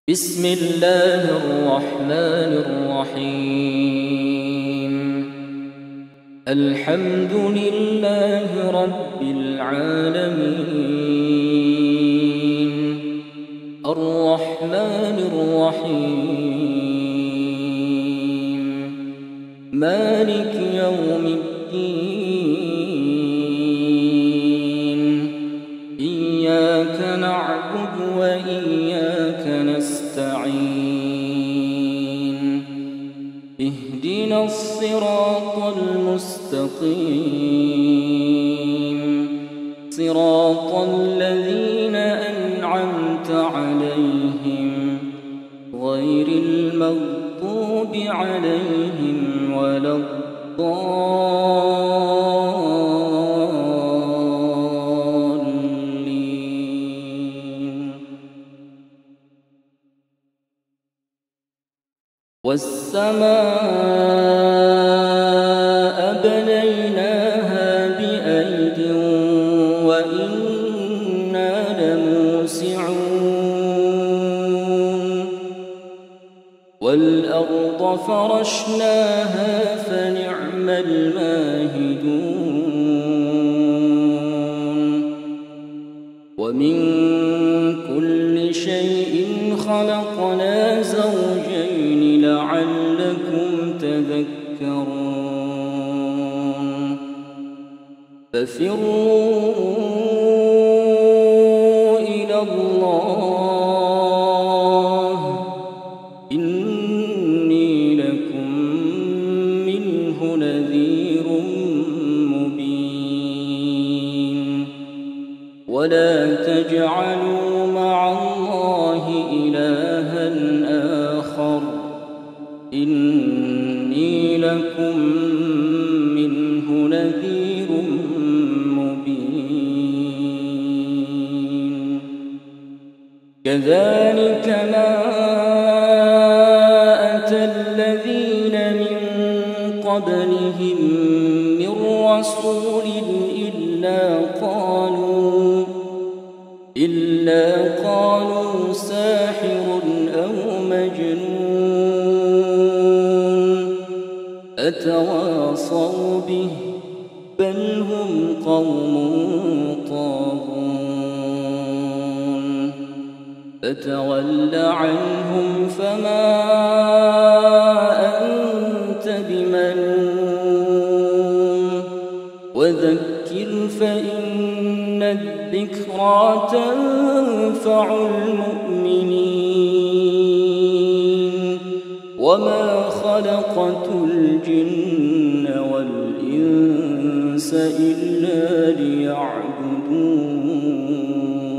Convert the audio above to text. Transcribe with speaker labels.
Speaker 1: بسم الله الرحمن الرحيم. الحمد لله رب العالمين، الرحمن الرحيم، مالك يوم الدين. إياك نعبد وإياك نستعين. اهدنا الصراط المستقيم، صراط الذين أنعمت عليهم غير المغضوب عليهم ولا الضالين. والسماء بنيناها بأيد وإنا لموسعون. والأرض فرشناها فنعم الماهدون. ومن كل شيء خلقنا زوجين لعلكم تذكرون. ففروا إلى الله إني لكم منه نذير مبين. ولا تجعلوا مع الله إلها آخر إني لكم منه نذير مبين. كذلك ما أتى الذين من قبلهم من رسول إلا قالوا ساحر أو مجنون أتواصوا به بل هم قوم طاغون. فتول عنهم فما أنت بملوم وذكر فإن الذكرى تنفع المؤمنين. وما خلقت الجن والإنس إلا ليعبدون.